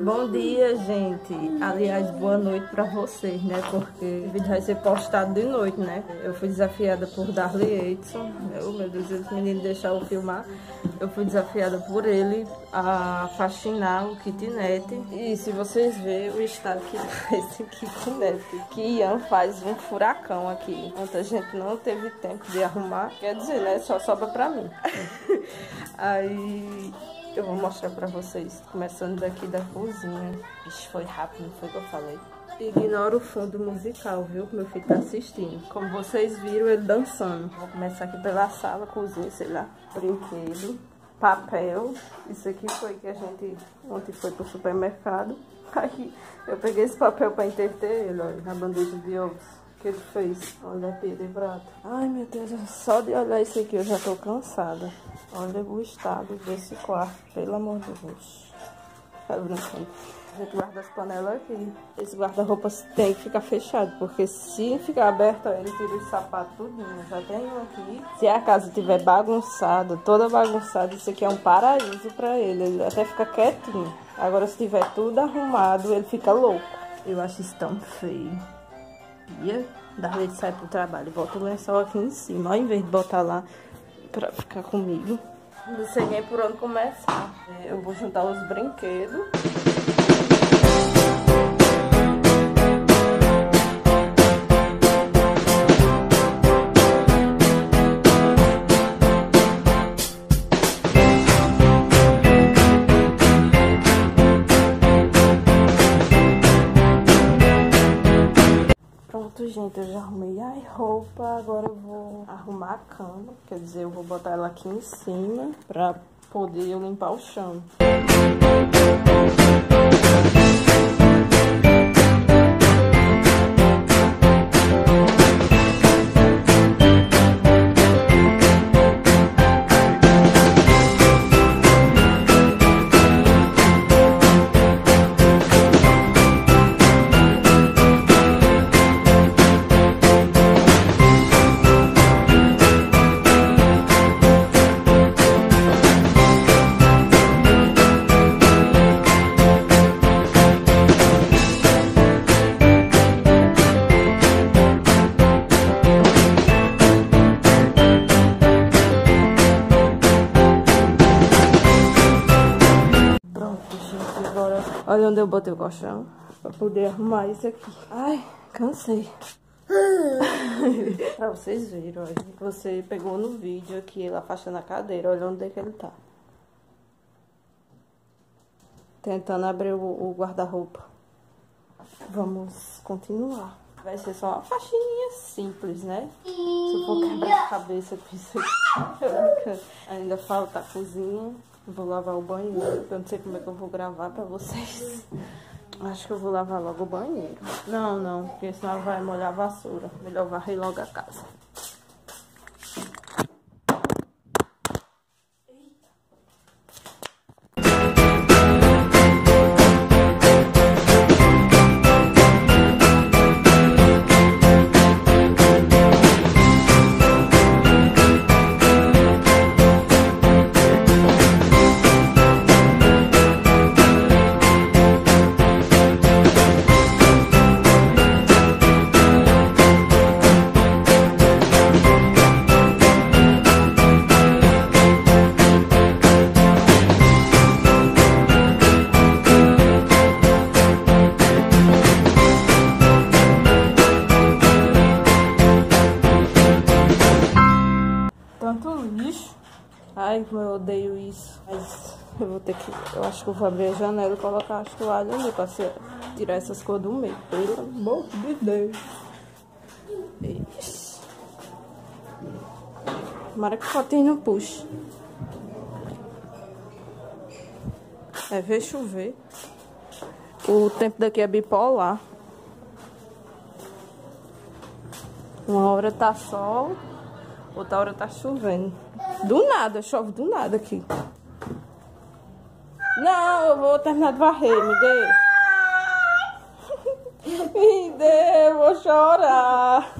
Bom dia, gente. Aliás, boa noite pra vocês, né? Porque o vídeo vai ser postado de noite, né? Eu fui desafiada por Darley Edson. Meu Deus, esse menino deixar eu filmar. Eu fui desafiada por ele a faxinar o kitnet. E se vocês verem o estado que tá esse kitnet, que Ian faz um furacão aqui. Enquanto a gente não teve tempo de arrumar, quer dizer, né? Só sobra pra mim. Aí eu vou mostrar pra vocês, começando daqui da cozinha. Ixi, foi rápido, não foi o que eu falei. Ignora o fundo musical, viu? Que meu filho tá assistindo. Como vocês viram, ele dançando. Vou começar aqui pela sala, cozinha, sei lá. Brinquedo, papel. Isso aqui foi que a gente ontem foi pro supermercado. Aí eu peguei esse papel pra entreter ele, olha, na bandeja de ovos que ele fez. Olha, Pedro e Prato. Ai, meu Deus, só de olhar isso aqui eu já tô cansada. Olha o estado desse quarto, pelo amor de Deus. Tá brincando. A gente guarda as panelas aqui. Esse guarda-roupa tem que ficar fechado, porque se ficar aberto, ó, ele tira os sapatos tudinho. Já tem um aqui. Se a casa estiver bagunçada, toda bagunçada, isso aqui é um paraíso pra ele. Ele até fica quietinho. Agora, se tiver tudo arrumado, ele fica louco. Eu acho isso tão feio. Darley sai pro trabalho e bota o lençol aqui em cima, ao invés de botar lá pra ficar comigo. Não sei nem por onde começar. Eu vou juntar os brinquedos. Gente, eu já arrumei a roupa, agora eu vou arrumar a cama, quer dizer, eu vou botar ela aqui em cima pra poder eu limpar o chão. Olha onde eu botei o colchão, pra poder arrumar isso aqui. Ai, cansei. Pra vocês verem, olha, você pegou no vídeo aqui, ele afastando a cadeira, olha onde é que ele tá. Tentando abrir o guarda-roupa. Vamos continuar. Vai ser só uma faxininha simples, né? Se eu for quebrar a cabeça com isso aqui. Ainda falta a cozinha. Vou lavar o banheiro, eu não sei como é que eu vou gravar pra vocês. Acho que eu vou lavar logo o banheiro. Não, porque senão vai molhar a vassoura. Melhor varrer logo a casa. Ai, como eu odeio isso. Mas eu vou ter que... Eu acho que eu vou abrir a janela e colocar as toalhas ali pra tirar essas cores do meio. Pelo amor de Deus. Isso. Tomara que o potinho não puxe. É ver chover. O tempo daqui é bipolar. Uma hora tá sol, outra hora tá chovendo. Do nada, chove do nada aqui. Não, eu vou terminar de varrer, me dê. Me dê, eu vou chorar.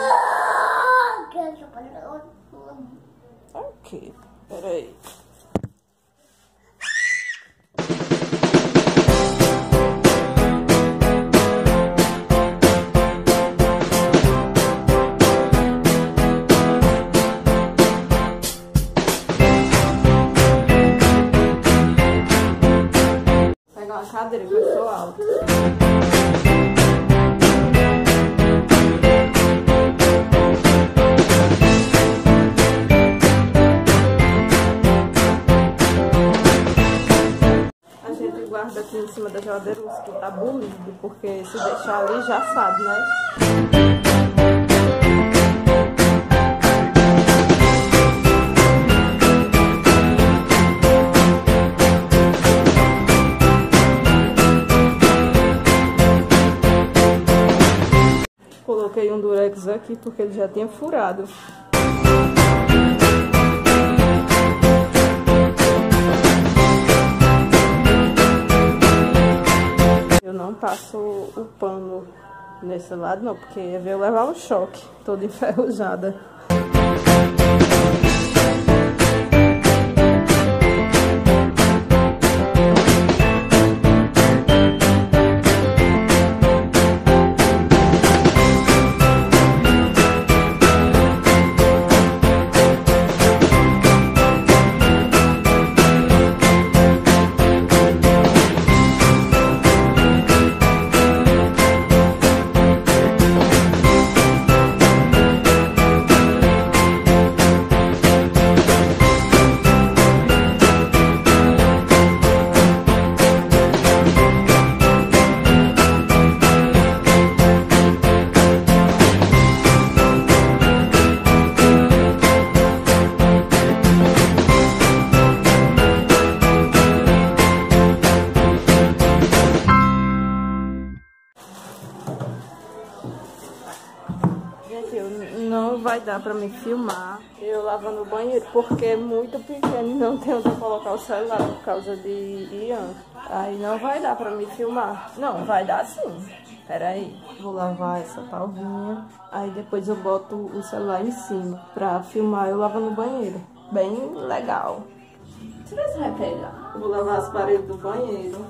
Ok, peraí. brincadeira, que eu sou alta. A gente guarda aqui em cima da geladeira os que tá bolido, porque se deixar ali já sabe, né? Coloquei um durex aqui porque ele já tinha furado. Eu não passo o pano nesse lado não, porque ia ver eu levar um choque, toda enferrujada. Não vai dar pra me filmar eu lavando o banheiro, porque é muito pequeno e não tem onde colocar o celular por causa de Ian. Aí não vai dar pra me filmar. Não, vai dar sim. Pera aí. Vou lavar essa palvinha. Aí depois eu boto o celular em cima pra filmar eu lavando o banheiro. Bem legal. Deixa eu ver se vai pegar. Vou lavar as paredes do banheiro.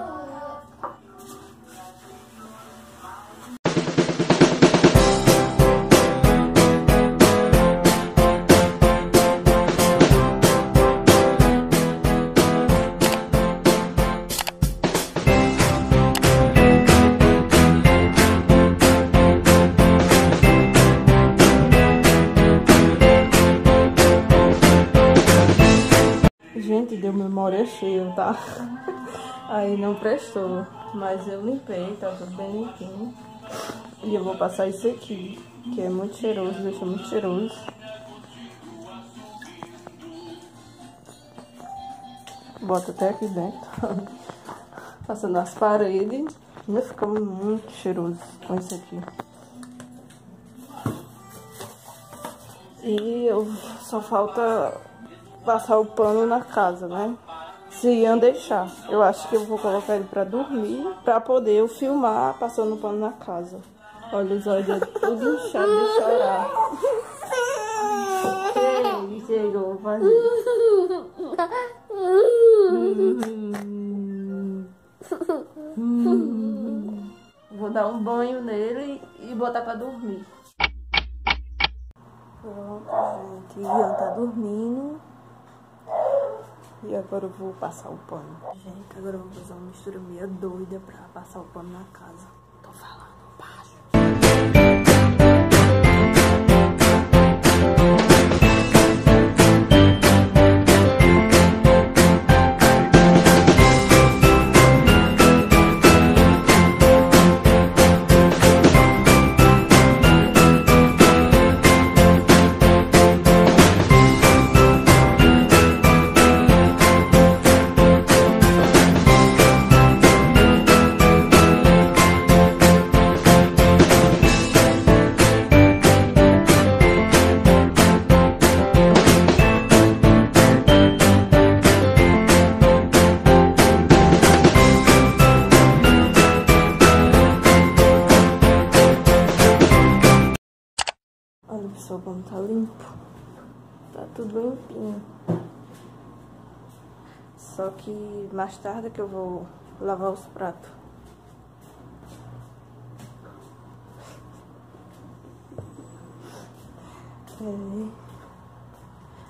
Gente, deu memória cheia, tá? Aí não prestou, mas eu limpei, tá tudo bem limpinho. E eu vou passar isso aqui, que é muito cheiroso, deixa muito cheiroso. Bota até aqui dentro. Passando nas paredes. Ainda fica muito cheiroso com isso aqui. E eu só falta passar o pano na casa, né? Se Ian deixar. Eu acho que eu vou colocar ele pra dormir, pra poder eu filmar passando o pano na casa. Olha os olhos tudo inchado de chorar. Chegou, vou fazer. Vou dar um banho nele e botar pra dormir. Pronto, gente. Ian tá dormindo. E agora eu vou passar o pano. Gente, agora eu vou fazer uma mistura meio doida pra passar o pano na casa. Tô falando baixo. Olha pessoal, como tá limpo. Tá tudo limpinho. Só que mais tarde que eu vou lavar os pratos.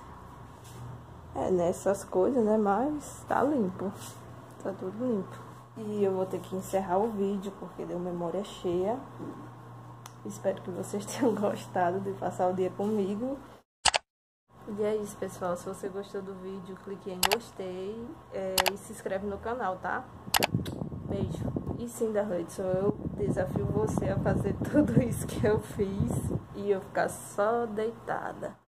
É nessas coisas, né? Mas tá limpo. Tá tudo limpo. E eu vou ter que encerrar o vídeo porque deu memória cheia. Espero que vocês tenham gostado de passar o dia comigo. E é isso, pessoal. Se você gostou do vídeo, clique em gostei e se inscreve no canal, tá? Beijo. E sim, Darlete, sou eu. Desafio você a fazer tudo isso que eu fiz e eu ficar só deitada.